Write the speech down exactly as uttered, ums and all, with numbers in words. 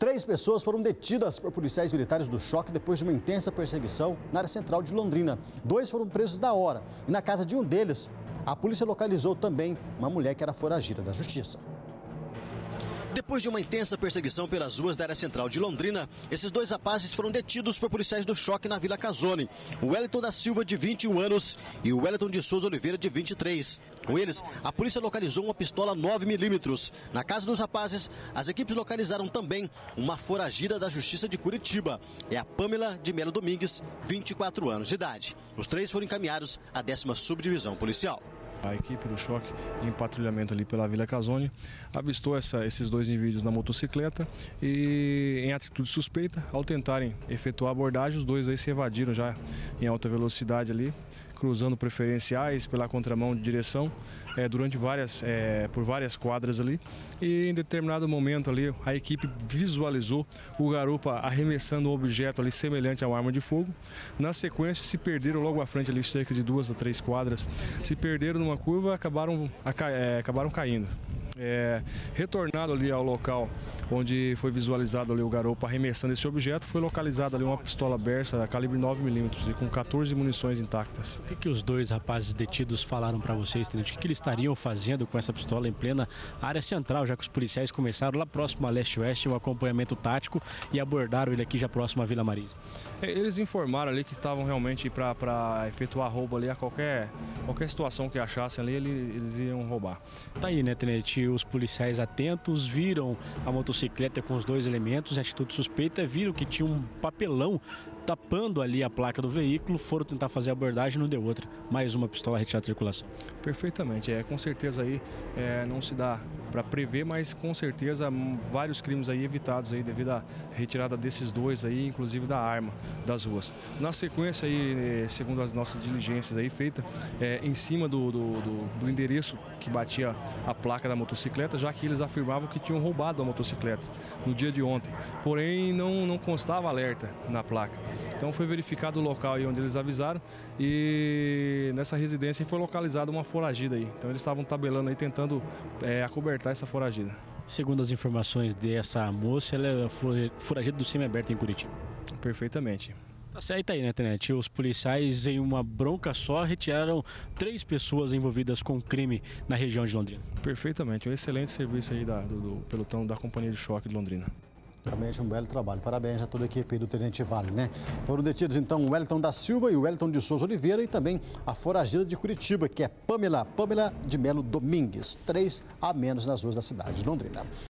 Três pessoas foram detidas por policiais militares do Choque depois de uma intensa perseguição na área central de Londrina. Dois foram presos na hora e na casa de um deles, a polícia localizou também uma mulher que era foragida da justiça. Depois de uma intensa perseguição pelas ruas da área central de Londrina, esses dois rapazes foram detidos por policiais do Choque na Vila Casone. O Wellington da Silva, de vinte e um anos, e o Wellington de Souza Oliveira, de vinte e três. Com eles, a polícia localizou uma pistola nove milímetros. Na casa dos rapazes, as equipes localizaram também uma foragida da Justiça de Curitiba. É a Pamela de Melo Domingues, vinte e quatro anos de idade. Os três foram encaminhados à décima subdivisão policial. A equipe do Choque, em patrulhamento ali pela Vila Casone, avistou essa, esses dois indivíduos na motocicleta e, em atitude suspeita, ao tentarem efetuar a abordagem, os dois aí se evadiram já em alta velocidade ali, cruzando preferenciais pela contramão de direção, é, durante várias, é, por várias quadras ali. E em determinado momento ali, a equipe visualizou o garupa arremessando um objeto ali semelhante a uma arma de fogo. Na sequência, se perderam logo à frente ali, cerca de duas a três quadras, se perderam numa curva, acabaram, é, acabaram caindo. É, retornado ali ao local onde foi visualizado ali o garupa arremessando esse objeto, foi localizada ali uma pistola Bersa calibre nove milímetros e com quatorze munições intactas. O que, que os dois rapazes detidos falaram para vocês, tenente? O que, que eles estariam fazendo com essa pistola em plena área central, já que os policiais começaram lá próximo a leste-oeste um acompanhamento tático e abordaram ele aqui já próximo à Vila Marisa? Eles informaram ali que estavam realmente para efetuar roubo ali a qualquer, qualquer situação que achassem ali, eles iam roubar. Tá aí, né, tenente? Os policiais atentos viram a motocicleta com os dois elementos, em atitude suspeita, viram que tinha um papelão tapando ali a placa do veículo, foram tentar fazer a abordagem, não deu outra. Mais uma pistola retirada de circulação. Perfeitamente, é, com certeza aí é, não se dá para prever, mas com certeza vários crimes aí evitados aí devido à retirada desses dois aí, inclusive da arma das ruas. Na sequência aí, segundo as nossas diligências aí feitas, é, em cima do, do, do, do endereço que batia a placa da motocicleta, já que eles afirmavam que tinham roubado a motocicleta no dia de ontem, porém não, não constava alerta na placa. Então foi verificado o local aí onde eles avisaram e nessa residência foi localizada uma foragida aí. Então eles estavam tabelando aí, tentando é, acobertar essa foragida. Segundo as informações dessa moça, ela é foragida do semiaberto em Curitiba. Perfeitamente. Tá certo aí, né, tenente? Os policiais, em uma bronca só, retiraram três pessoas envolvidas com crime na região de Londrina. Perfeitamente. Um excelente serviço aí da, do, do pelotão da Companhia de Choque de Londrina. Realmente um belo trabalho. Parabéns a toda a equipe do Tenente Vale, né? Foram detidos então o Wellington da Silva e o Wellington de Souza Oliveira e também a foragida de Curitiba, que é Pamela, Pamela de Melo Domingues. Três a menos nas ruas da cidade de Londrina.